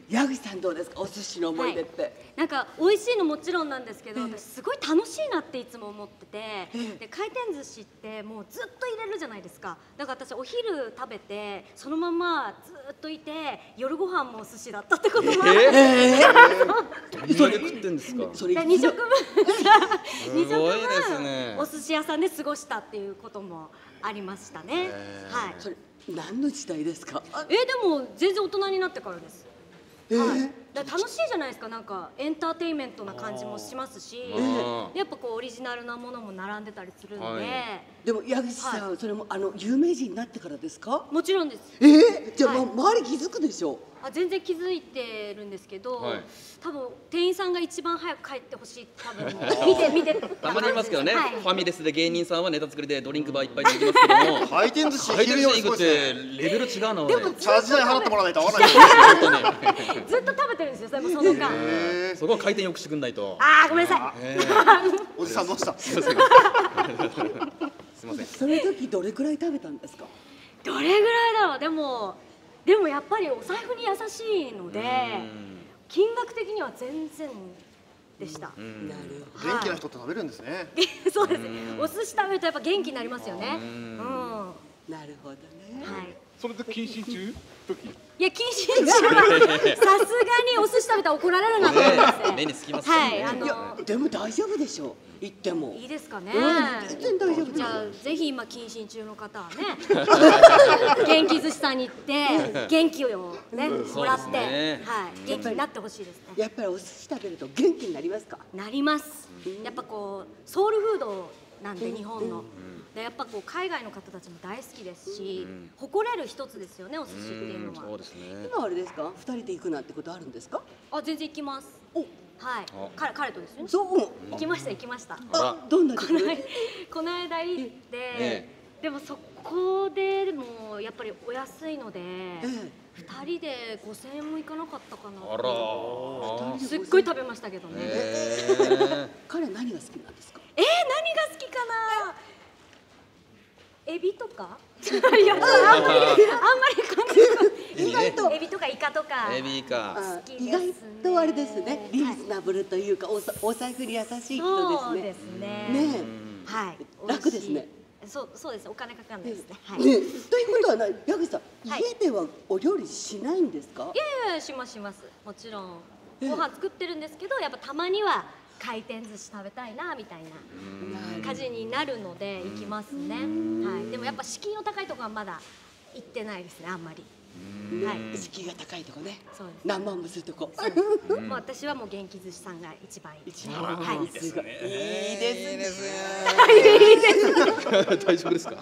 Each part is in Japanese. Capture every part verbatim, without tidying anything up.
矢口さんどうですか、お寿司の思い出って。 はい、なんか美味しいのもちろんなんですけど、私すごい楽しいなっていつも思ってて、で回転寿司ってもうずっと入れるじゃないですか。だから私お昼食べてそのままずっといて、夜ご飯もお寿司だったってこともある。 えー、どんだけ食ってんですか。 それにしょくぶんにしょくすごいですね。 ぶんお寿司屋さんで過ごしたっていうこともありましたね。はい。 それ何の時代ですか。 えー、でも全然大人になってからです。 えはい、 ーだから楽しいじゃないですか。なんかエンターテインメントな感じもしますし、やっぱこうオリジナルなものも並んでたりするんで、はい、 でも矢口さん、はい、それもあの有名人になってからですか。 もちろんです。 えー、じゃあ、はい、周り気づくでしょう。 あ、全然気づいてるんですけど、はい、多分店員さんが一番早く帰ってほしい。多分見て見てたまにいますけどね、はい、ファミレスで芸人さんはネタ作りでドリンクバーいっぱいできますけども、 回転寿司回転寿司行くってレベル違うのね。 でもチャージ代払ってもらわないと合わないですずっと食べてるんですよ。それもその間。 そこは回転よくしてくんないと。 ああ、ごめんなさい。 おじさんどうした。 すみません。すみません。 その時どれくらい食べたんですか。 どれぐらいだろう。でもでもやっぱりお財布に優しいので、金額的には全然でした。 元気な人って食べるんですね。 そうですね。お寿司食べるとやっぱ元気になりますよね。うん。 なるほどね。 はい。 それで謹慎中時。 いや、謹慎中はさすがにお寿司食べたら怒られるなと思いますね。 目につきますはい。あのでも大丈夫でしょう。言ってもいいですかね。 全然大丈夫。 じゃあぜひ今謹慎中の方はね、元気寿司さんに行って元気をねもらって、はい、元気になってほしいですね。 やっぱりお寿司食べると元気になりますか。 なります。やっぱこうソウルフードなんで、日本の。でやっぱこう海外の方たちも大好きですし、誇れる一つですよね、お寿司っていうのは。 そうですね。 今あれですか、二人で行くなんてことあるんですか。 あ、全然行きます。お、はい、彼彼とですよね。 そう、 行きました行きました。 あ、どんなこの間この間行って、でもそこでもやっぱりお安いので、二人で五千円もいかなかったかな。 あら。 すっごい食べましたけどね。 彼何が好きなんですか。 えー、何が好きかな。エビとか？いや、あんまりあんまり意外とエビとかイカとか。 エビイカ。 意外とあれですね。リーズナブルというか、おお財布に優しい人ですね。 そうですね。 ね、 はい。 楽ですね。 そうそうです。お金かかんないですね。はい。 ということは、矢口さん、家ではお料理しないんですか。 いやいや、しますします。もちろんご飯作ってるんですけど、やっぱたまには回転寿司食べたいなみたいな感じになるので行きますね。はい。でもやっぱ敷居の高いところはまだ行ってないですね、あんまり。 はい。敷居が高いとこね。 そうです。 何万もするとこ。 もう私はもう元気寿司さんが一番いい。 一番はい。 いいですね。いいですね。 いいですね。 大丈夫ですか。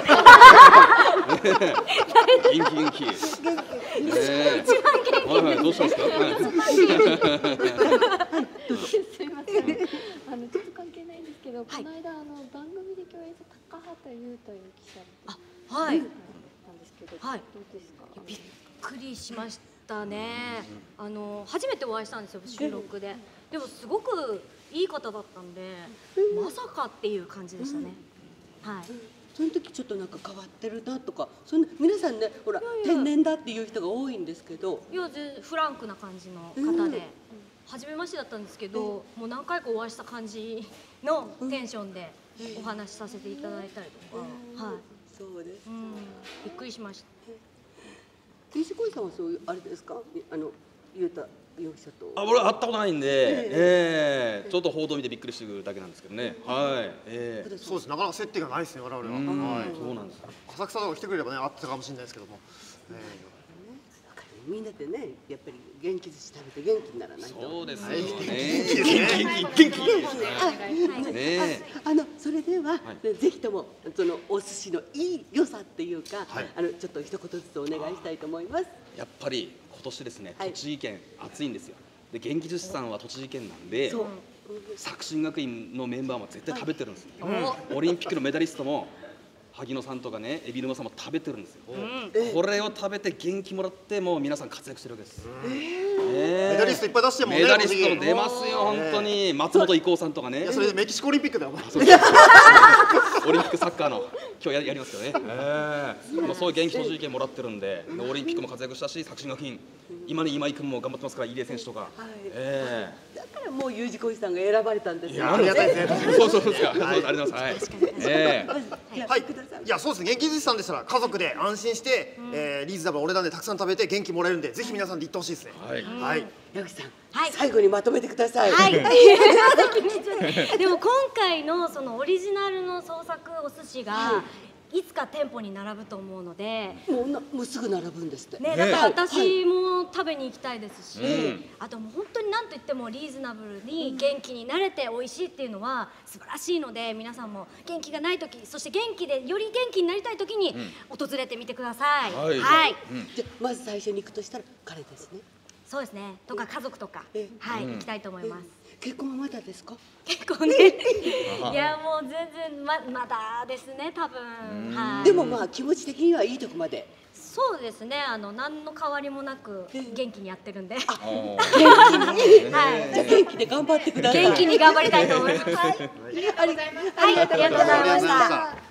元気元気。 一番元気。 はいはい、どうしたんですか。 すみません。あのちょっと関係ないんですけど、この間あの番組で共演した高畑優という記者あ、はい。 なんですけど、はい。どうですか。 びっくりしましたね。あの初めてお会いしたんですよ、収録で。でもすごくいい方だったんで、まさかっていう感じでしたね。はい。 その時ちょっとなんか変わってるなとか、その皆さんね、ほら天然だっていう人が多いんですけど、 いや、全然フランクな感じの方で、初めましてだったんですけど、もう何回かお会いした感じのテンションでお話しさせていただいたりとか、はい。 そうです。 びっくりしました。 西恋さんはそういうあれですか、あの優太容疑者と。 あ、俺は会ったことないんで、ええ、ちょっと報道見てびっくりしてるだけなんですけどね。はい。ええ。 そうです。なかなか接点がないですね、我々は。はい。 そうなんです。 浅草とか来てくれればね、会ってたかもしれないですけども。 みんなでね、やっぱり元気寿司食べて元気にならないと。 そうですよね。 元気元気元気。 ね。あのそれではぜひともそのお寿司のいい良さっていうか、あのちょっと一言ずつお願いしたいと思います。 やっぱり今年ですね、栃木県暑いんですよ。で元気寿司さんは栃木県なんで、作新学院のメンバーも絶対食べてるんですよ。オリンピックのメダリストも萩野さんとかね、海老沼さんも食べてるんですよ。これを食べて元気もらって、もう皆さん活躍してるわけです。 メダリストいっぱい出してもね。 メダリスト出ますよ本当に。松本伊光さんとかね。 いやそれでメキシコオリンピックだよ。 オリンピックサッカーの今日ややりますけどね。ええ。もうそういう元気栃木県もらってるんで、オリンピックも活躍したし、作新学院今に今井君も頑張ってますから入江選手とか。えだからもう U 字工事さんが選ばれたんですいよ。 やありがたいですね。 そうそうそうですか。そうありがとうございます。はい。ええ。 はい。いやそうですね。元気寿司さんでしたら家族で安心してえーリーズナブルお値段でたくさん食べて元気もらえるんでぜひ皆さんで行ってほしいですね。 はい。 はい。 矢口さん、 はい最後にまとめてください。 はい。でも今回のそのオリジナルの創作お寿司がいつか店舗に並ぶと思うので、 もうなもうすぐ並ぶんですって。 ね、だから私も食べに行きたいですし、 うんあともう本当に何と言ってもリーズナブルに元気になれて美味しいっていうのは素晴らしいので、皆さんも元気がない時、そして元気でより元気になりたい時に訪れてみてください。 はいはい。 じゃあまず最初に行くとしたら彼ですね。 そうですね。とか家族とか、 えはい、行きたいと思います。 結婚はまだですか？ 結構ね、いやもう全然ままだですね多分。はい。 でもまあ気持ち的にはいいとこまで。 そうですね。あの何の変わりもなく元気にやってるんで、はおーい。 じゃあ元気で頑張ってください。 元気に頑張りたいと思います。はい。 ありがとうございます。 はい、ありがとうございましありがとうございまたした。